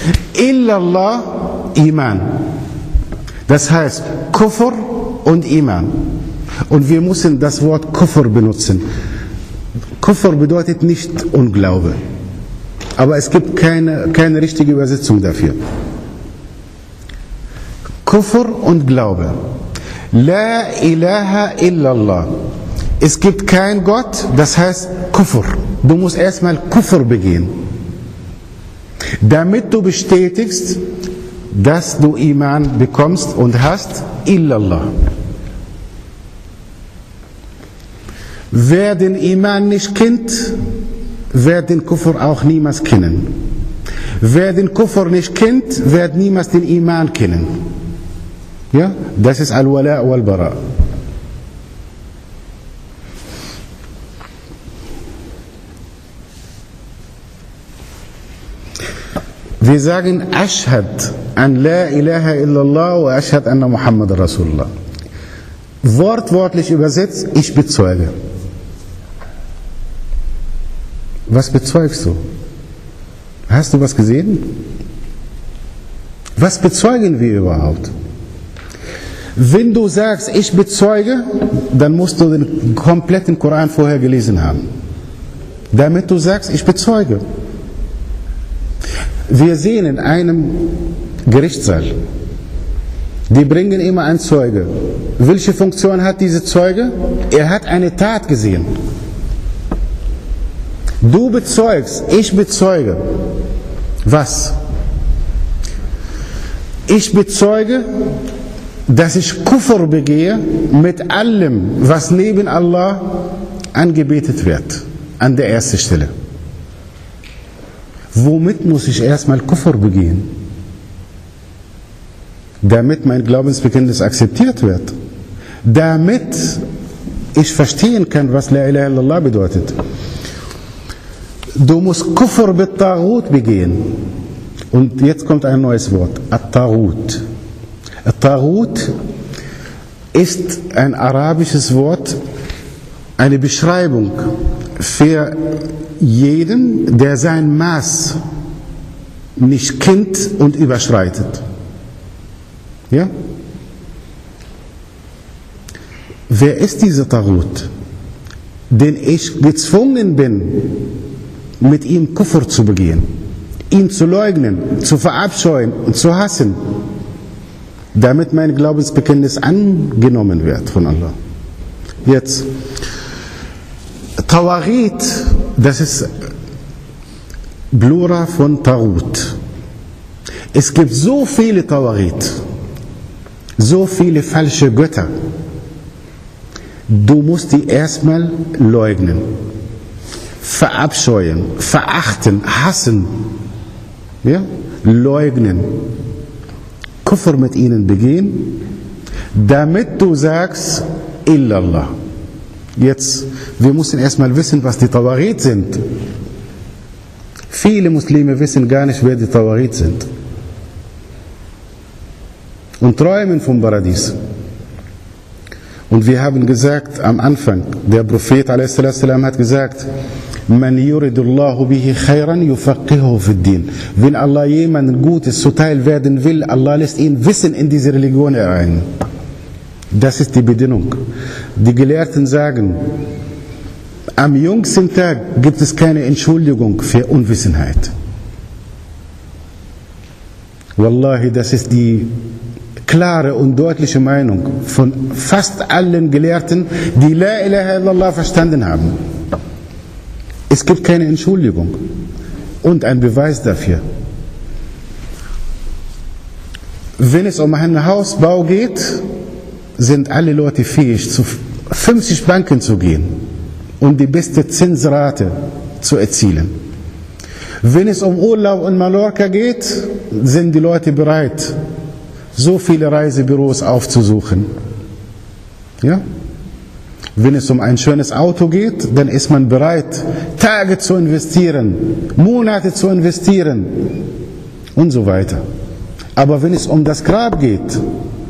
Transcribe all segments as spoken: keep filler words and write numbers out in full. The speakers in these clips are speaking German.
Illallah, Iman. Das heißt Kufr und Iman. Und wir müssen das Wort Kufr benutzen. Kufr bedeutet nicht Unglaube. Aber es gibt keine, keine richtige Übersetzung dafür. Kufr und Glaube. La ilaha illallah. Es gibt keinen Gott, das heißt Kufr. Du musst erstmal Kufr begehen, damit du bestätigst, dass du Iman bekommst und hast, illallah. Wer den Iman nicht kennt, wird den Kufr auch niemals kennen. Wer den Kufr nicht kennt, wird niemals den Iman kennen. Ja, das ist Al-Wala wal-Bara. Wir sagen Ashhad an La ilaha illallah wa Ashhad anna Muhammad Rasulullah. Wortwörtlich übersetzt, ich bezeuge. Was bezeugst du? Hast du was gesehen? Was bezeugen wir überhaupt? Wenn du sagst, ich bezeuge, dann musst du den kompletten Koran vorher gelesen haben. Damit du sagst, ich bezeuge. Wir sehen in einem Gerichtssaal, die bringen immer einen Zeuge. Welche Funktion hat dieser Zeuge? Er hat eine Tat gesehen. Du bezeugst, ich bezeuge. Was? Ich bezeuge, dass ich Kufr begehe mit allem, was neben Allah angebetet wird, an der ersten Stelle. Womit muss ich erstmal Kufr begehen? Damit mein Glaubensbekenntnis akzeptiert wird. Damit ich verstehen kann, was La ilaha illallah bedeutet. Du musst Kufr mit Taghut begehen. Und jetzt kommt ein neues Wort, At-Taghut. At-Taghut ist ein arabisches Wort, eine Beschreibung für jeden, der sein Maß nicht kennt und überschreitet. Ja? Wer ist dieser Taghut, den ich gezwungen bin, mit ihm Kufr zu begehen, ihn zu leugnen, zu verabscheuen und zu hassen, damit mein Glaubensbekenntnis angenommen wird von Allah. Jetzt, Tawaghit, das ist Plural von Taghut. Es gibt so viele Tawaghit, so viele falsche Götter. Du musst die erstmal leugnen, verabscheuen, verachten, hassen, ja? Leugnen, Kufr mit ihnen begehen, damit du sagst, illallah. Jetzt, wir müssen erstmal wissen, was die Tawaghit sind. Viele Muslime wissen gar nicht, wer die Tawaghit sind. Und träumen vom Paradies. Und wir haben gesagt am Anfang, der Prophet a s. hat gesagt, Man yuridullahu bihi khayran yufaqihuhu fid din. Wenn Allah jemanden Gutes zuteil werden will, Allah lässt ihn Wissen in diese Religion herein. Das ist die Bedingung. Die Gelehrten sagen, am jüngsten Tag gibt es keine Entschuldigung für Unwissenheit. Wallahi, das ist die klare und deutliche Meinung von fast allen Gelehrten, die La ilaha illallah verstanden haben. Es gibt keine Entschuldigung und ein Beweis dafür. Wenn es um einen Hausbau geht, sind alle Leute fähig, zu fünfzig Banken zu gehen und die beste Zinsrate zu erzielen. Wenn es um Urlaub in Mallorca geht, sind die Leute bereit, so viele Reisebüros aufzusuchen. Ja? Wenn es um ein schönes Auto geht, dann ist man bereit, Tage zu investieren, Monate zu investieren und so weiter. Aber wenn es um das Grab geht,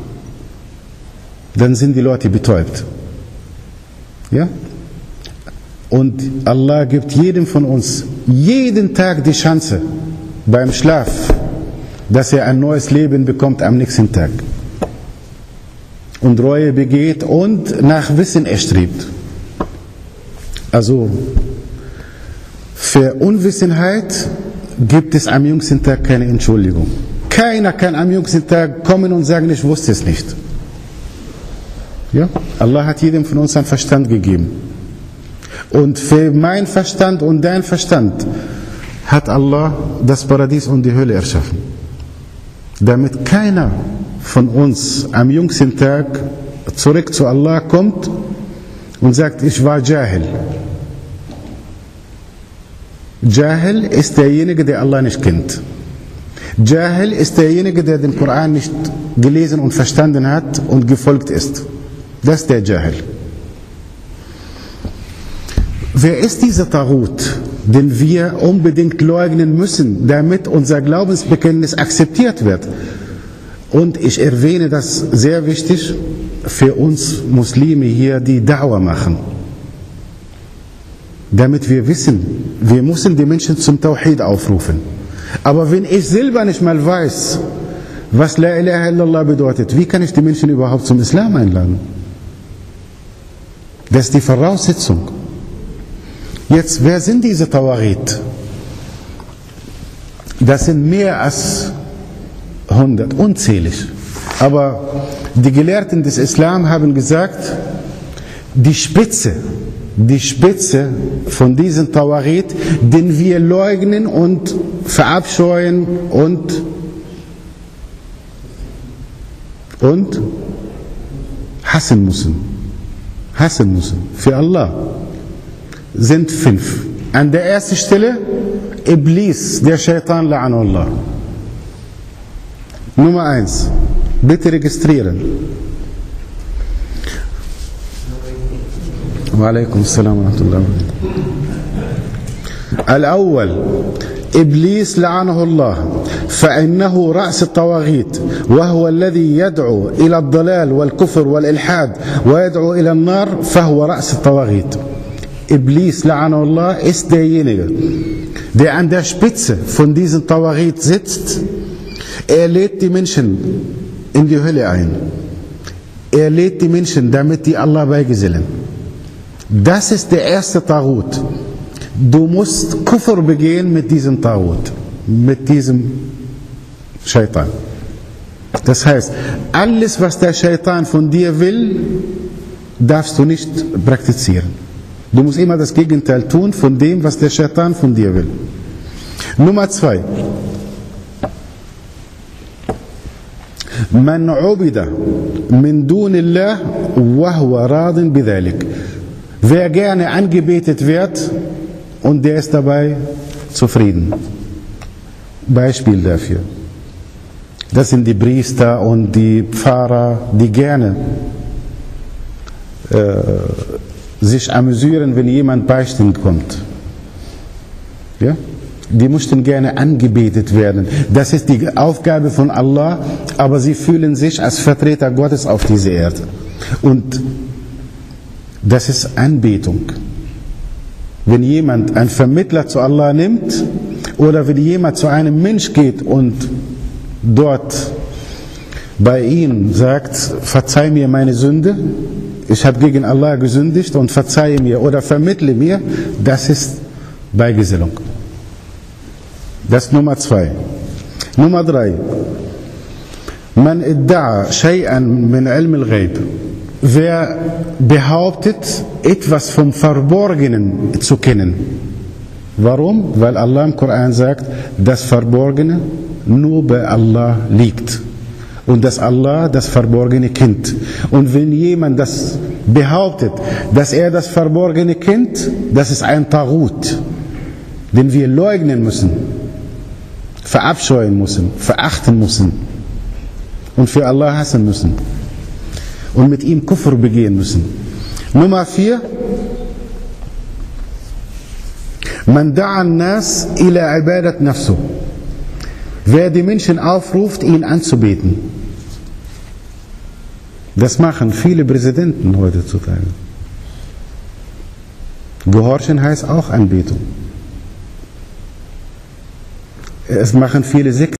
dann sind die Leute betäubt. Ja? Und Allah gibt jedem von uns jeden Tag die Chance, beim Schlaf dass er ein neues Leben bekommt am nächsten Tag und Reue begeht und nach Wissen erstrebt. Also für Unwissenheit gibt es am jüngsten Tag keine Entschuldigung. Keiner kann am jüngsten Tag kommen und sagen, ich wusste es nicht. Ja? Allah hat jedem von uns einen Verstand gegeben. Und für meinen Verstand und deinen Verstand hat Allah das Paradies und die Hölle erschaffen. Damit keiner von uns am jüngsten Tag zurück zu Allah kommt und sagt, ich war Jahil. Jahil ist derjenige, der Allah nicht kennt. Jahil ist derjenige, der den Koran nicht gelesen und verstanden hat und gefolgt ist. Das ist der Jahil. Wer ist dieser Taghut, den wir unbedingt leugnen müssen, damit unser Glaubensbekenntnis akzeptiert wird? Und ich erwähne das sehr wichtig für uns Muslime hier, die Da'wah machen. Damit wir wissen, wir müssen die Menschen zum Tawhid aufrufen. Aber wenn ich selber nicht mal weiß, was La ilaha illallah bedeutet, wie kann ich die Menschen überhaupt zum Islam einladen? Das ist die Voraussetzung. Jetzt, wer sind diese Tawaghit? Das sind mehr als hundert, unzählig. Aber die Gelehrten des Islam haben gesagt, die Spitze, die Spitze von diesen Tawaghit, den wir leugnen und verabscheuen und, und hassen müssen. Hassen müssen. Für Allah. Sind fünf. An der ersten Stelle Iblis, der Shaitan, la'anullah. Nummer eins. Bitte registrieren. Wa alaikum assalam wa rahmatullah. Al-awwal. إبليس لعنه الله فإنه رأس الطواغيت وهو الذي يدعو إلى الضلال والكفر والإلحاد ويدعو إلى النار فهو رأس الطواغيت. Iblis, la'anullah, ist derjenige, der an der Spitze von diesem Tawaghit sitzt. Er lädt die Menschen in die Hölle ein. Er lädt die Menschen, damit die Allah beigesellen. Das ist der erste Taghut. Du musst Kufr begehen mit diesem Taghut, mit diesem Shaitan. Das heißt, alles, was der Shaitan von dir will, darfst du nicht praktizieren. Du musst immer das Gegenteil tun von dem, was der Shaitan von dir will. Nummer zwei. Man ubida min dunillah wa huwa radin bidhalik. Wer gerne angebetet wird und der ist dabei zufrieden. Beispiel dafür. Das sind die Priester und die Pfarrer, die gerne äh, sich amüsieren, wenn jemand beichtend kommt. Ja? Die möchten gerne angebetet werden. Das ist die Aufgabe von Allah, aber sie fühlen sich als Vertreter Gottes auf dieser Erde. Und das ist Anbetung. Wenn jemand einen Vermittler zu Allah nimmt oder wenn jemand zu einem Mensch geht und dort bei ihm sagt, verzeih mir meine Sünde, ich habe gegen Allah gesündigt und verzeihe mir oder vermittle mir, das ist Beigesellung. Das ist Nummer zwei. Nummer drei. Man idda'a shay'an min ilm al-ghayb. Wer behauptet, etwas vom Verborgenen zu kennen. Warum? Weil Allah im Koran sagt, das Verborgene nur bei Allah liegt. Und dass Allah das Verborgene kennt. Und wenn jemand das behauptet, dass er das Verborgene kennt, das ist ein Taghut, den wir leugnen müssen, verabscheuen müssen, verachten müssen und für Allah hassen müssen und mit ihm Kufr begehen müssen. Nummer vier. Man da'a an-nas ila ibadat nafsu. Wer die Menschen aufruft, ihn anzubeten. Das machen viele Präsidenten heutzutage. Gehorchen heißt auch Anbetung. Es machen viele Sekten.